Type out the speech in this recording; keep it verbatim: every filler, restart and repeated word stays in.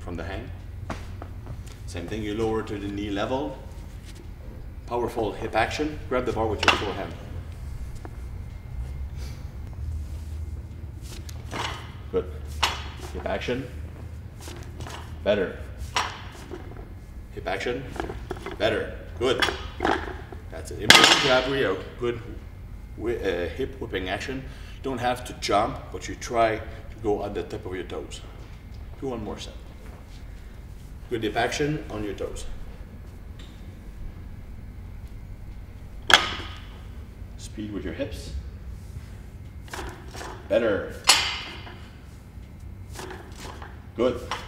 from the hang. Same thing, you lower to the knee level. Powerful hip action. Grab the bar with your forehand. Good. Hip action. Better. Hip action. Better. Good. That's it. Important to have really a good uh, hip whipping action. You don't have to jump, but you try to go at the tip of your toes. Do one more set. Good hip action on your toes. Speed with your hips. Better. Good.